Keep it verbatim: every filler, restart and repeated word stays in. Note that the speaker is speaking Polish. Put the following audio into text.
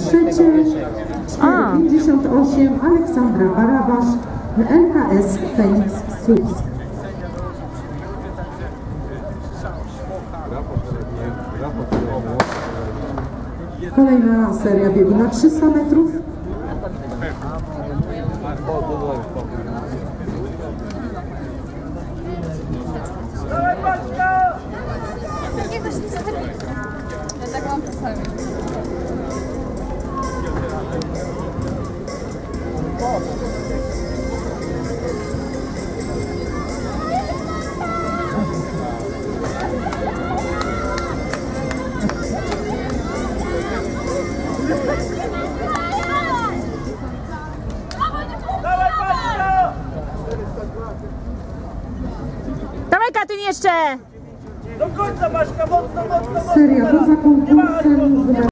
trzecie cztery pięćdziesiąt osiem Aleksandra Barabasz, L K S Feniks Słupsk. Kolejna seria biegu na trzysta metrów. Ja tak mam czasami. Dawaj, Katyn, jeszcze! Do końca, Baśka, mocno, mocno, mocno! Seria poza konkursem.